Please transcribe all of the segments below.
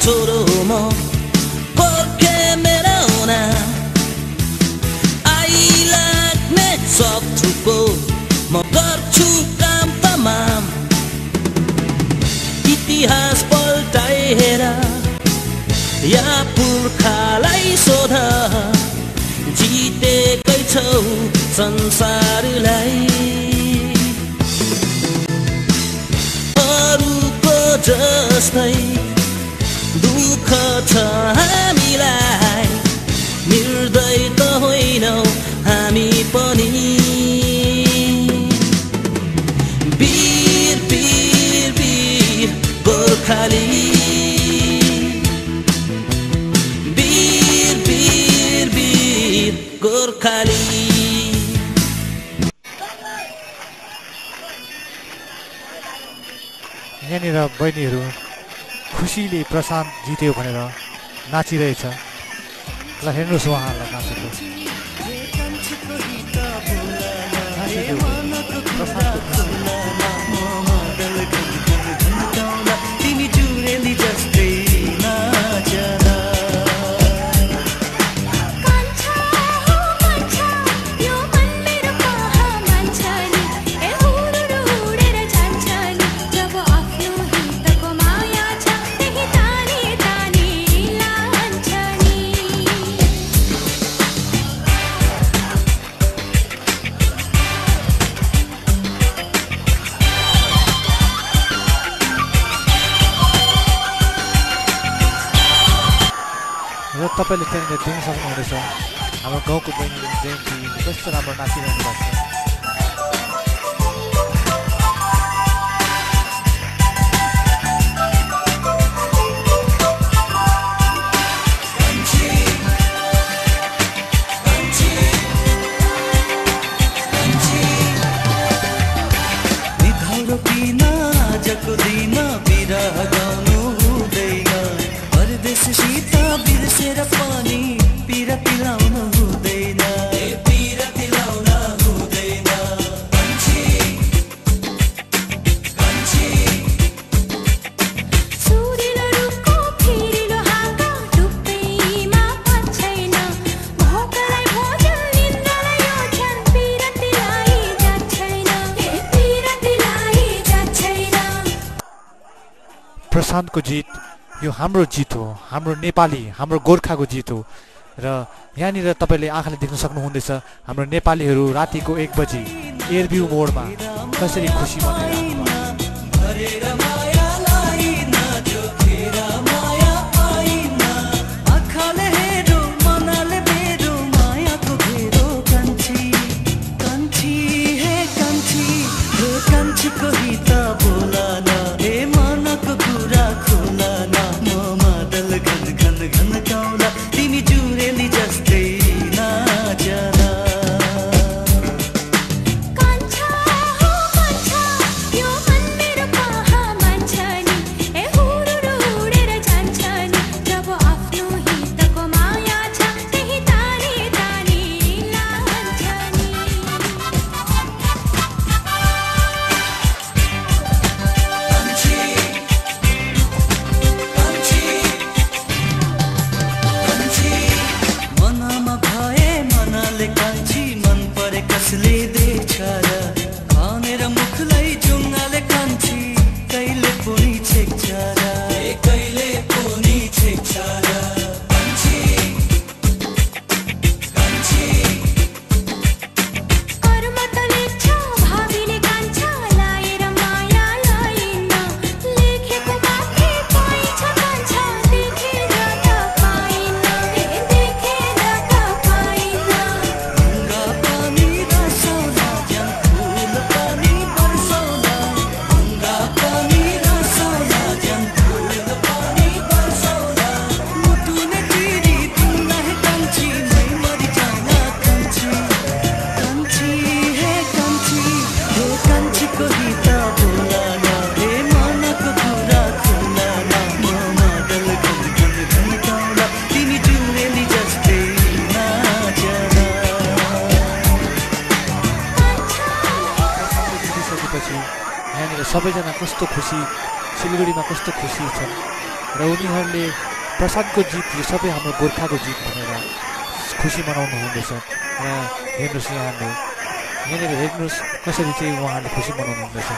छोरो म पर्खे मेरो नाम आइलाग्ने शत्रुको म गर्छु काम तमाम इतिहास पल्टाएर या पुर्खालाई सोध जितेकै छौ संसारलाई अरूको जस्तै दुःख छ हामीलाई निर्दय त होइनौ हामी पनि वीर वीर वीर गोर्खाली वीर वीर वीर गोर्खाली यहाँनिर बहिनीहरू खुसीले प्रशान्त जित्यो भनेर नाचिरहेछ ल हेर्नुहोस् उहाँहरूलाई नाचेको तपाईले त्यहाँनिर देख्न सक्नुहुनेछ हाम्रो गाउँको बहिनी जयन्ती कस्तो राम्रो नाचिरहनु भएको छ प्रशान्तको जित यो हाम्रो जित हो हाम्रो नेपाली हाम्रो गोर्खाको जित हो र यहाँनिर तपाईले आँखाले देख्न सक्नुहुँदैछ हाम्रो नेपालीहरू रातिको 1 बजे एयरभ्यू मोडमा कसरी खुसी मनाइरहेको सबैजना कस्तो खुसी सिलगढीमा कस्तो खुसी छन् र उनीहरूले प्रशान्तको जित यो सबै हाम्रो गोर्खाको जित भनेर खुसी मनाउनु हुँदैछ। र हेर्नुहोस् यहाँनिर हेर्नुहोस् कसरी चाहिँ उहाँहरूले खुसी मनाउनु हुँदैछ।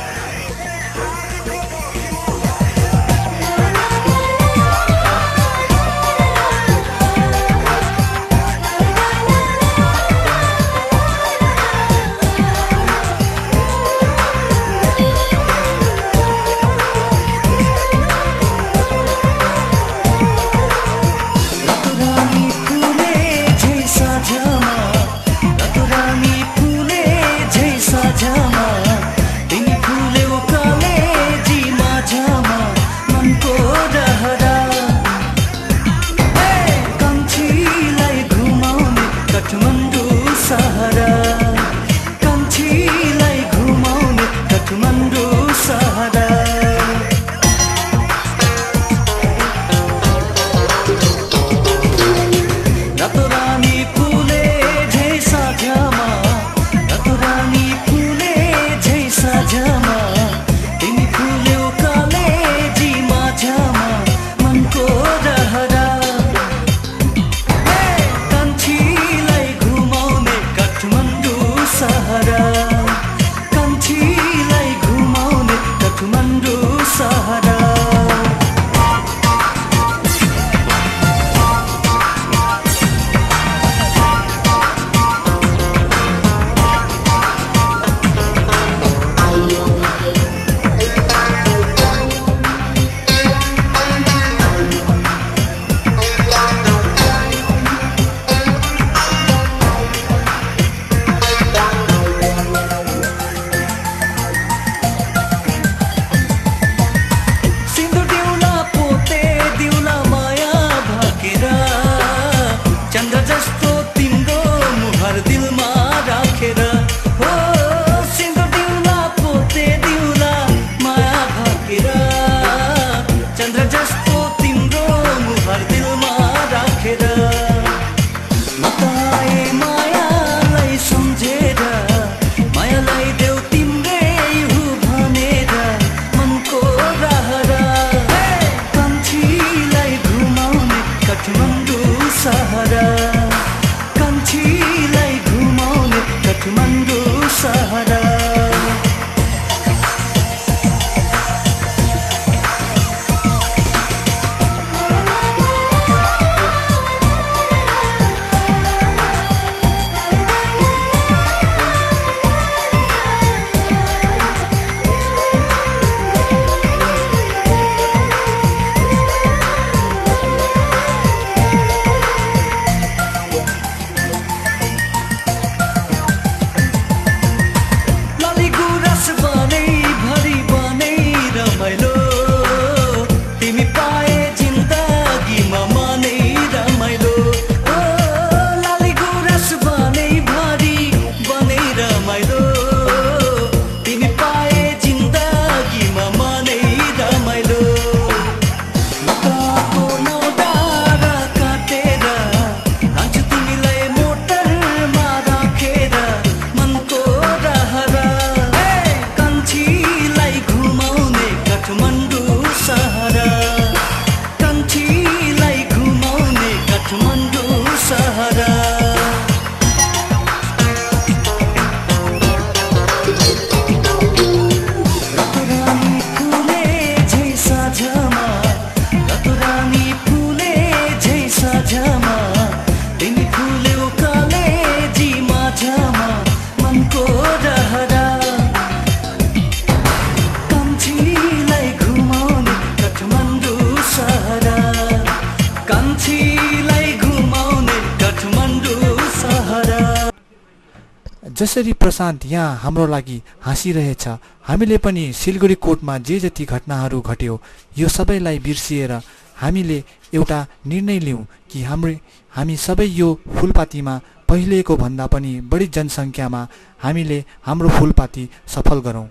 जसरी प्रशान्त यहाँ हाम्रो लागि हाँसिरहेछ, हामीले पनि सिलगढी कोर्टमा जे जति घटनाहरू घट्यो यो सबैलाई बिर्सिएर हामीले एउटा निर्णय लियौँ कि हामी सबै यो फुलपातीमा पहिलेको भन्दा पनि बढी जनसङ्ख्यामा हामीले हाम्रो फुलपाती सफल गरौँ।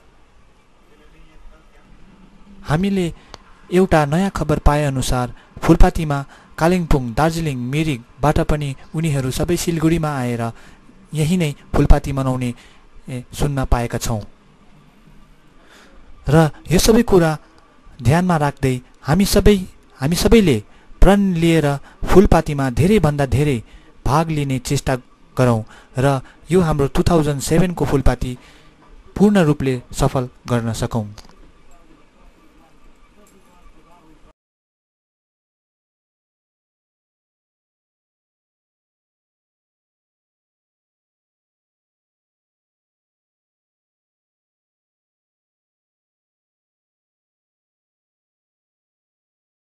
हामीले एउटा नयाँ खबर पाएअनुसार फुलपातीमा कालिम्पोङ, दार्जिलिङ, मिरिकबाट पनि उनीहरू सबै सिलगढीमा आएर यही नै फुलपाती मनाउने सुन्न पाएका छौँ। र यो सबै कुरा ध्यानमा राख्दै हामी सबैले प्रण लिएर फुलपातीमा धेरैभन्दा धेरै भाग लिने चेष्टा गरौँ र यो हाम्रो 2007 को फुलपाती पूर्ण रूपले सफल गर्न सकौँ।